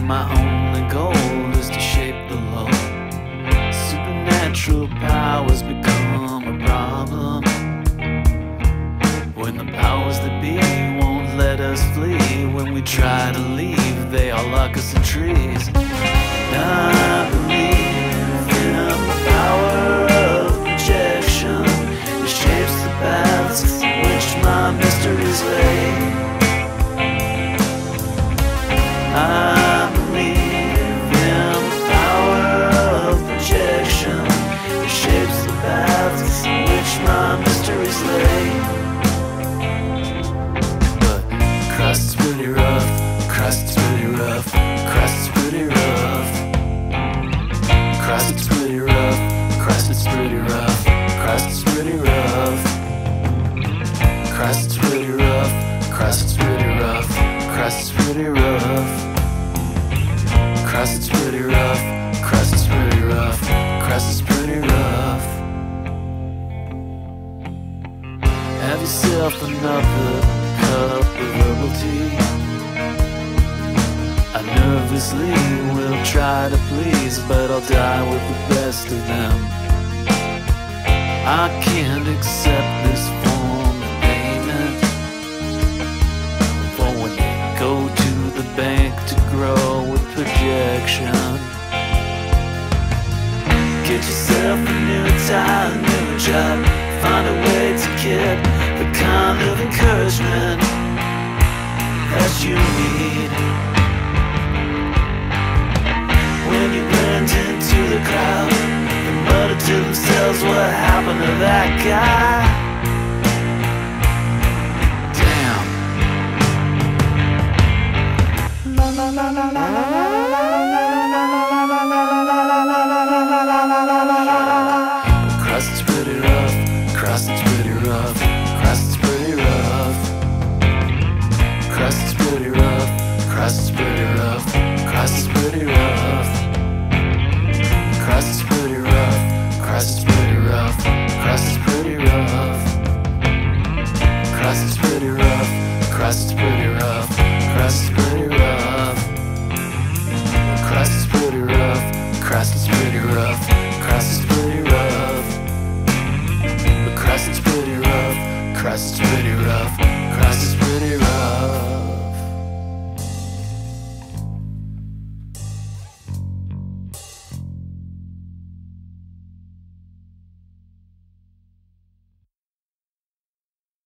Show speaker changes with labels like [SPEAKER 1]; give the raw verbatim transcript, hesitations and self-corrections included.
[SPEAKER 1] my only goal is to shape the law. Supernatural powers become a problem when the powers that be won't let us flee. When we try to leave, they all lock us in trees. And I believe in the power of projection. It shapes the paths in which my mysteries lay. I believe in the power of projection. It shapes the paths in which my mysteries lay. But crust's pretty rough, crust's pretty rough, crust's pretty rough. Crust is pretty rough, crust is pretty rough, crust is pretty rough. Crust is pretty rough, crust is pretty rough, crust is pretty rough. Crust is pretty rough, crust is pretty rough, crust is pretty rough. Have yourself another cup of herbal tea. I nervously will try to please, but I'll die with the best of them. I can't accept this form of payment for when you go to the bank to grow with projection. Get yourself a new tie, a new job, find a way to get the kind of encouragement that you need. When you blend into the crowd, they mutter to themselves, what happened to that guy? Damn. Crust's pretty rough, crust's pretty rough, crust's pretty rough. Crust's pretty rough, crust's pretty rough, crust's pretty rough.